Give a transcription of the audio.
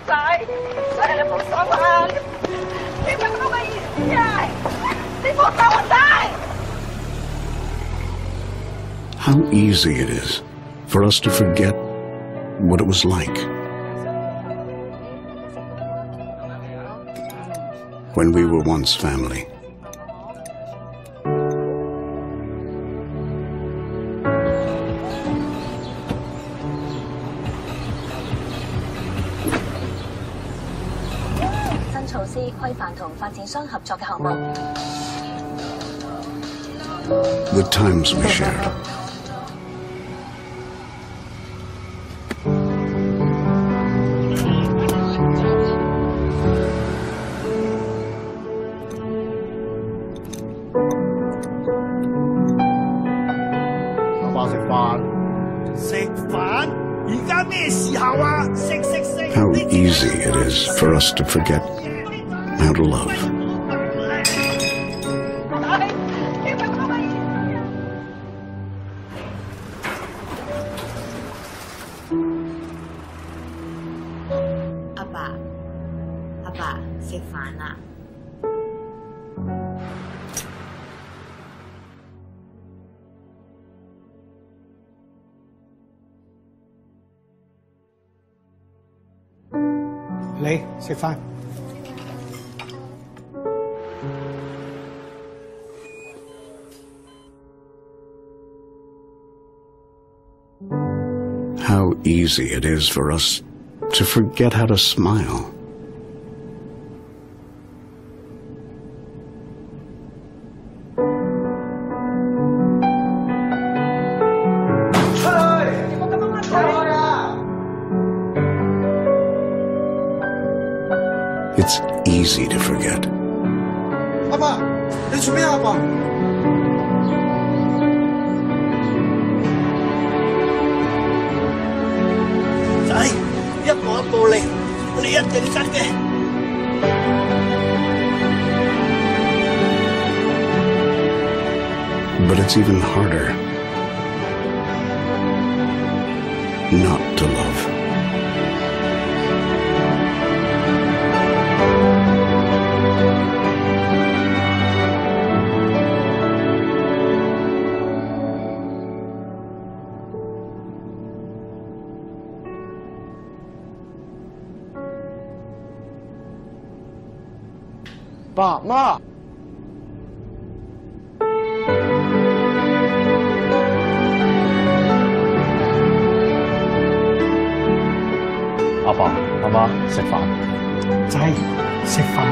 仔，你冇手啊！你乜咁嘅意思啊？你放手啊，仔 How easy it is for us to forget what it was like when we were once family. The times we shared. How easy it is for us to forget how to love. Abba, 食飯啦。 嚟食飯。 How easy it is for us to forget how to smile. It's easy to forget. 阿爸，你做咩啊？阿爸？ 仔，一步一步嚟，你一定得嘅。 But it's even harder not to love. Ba, Ma. Abba, Mama, 食飯。仔，食飯。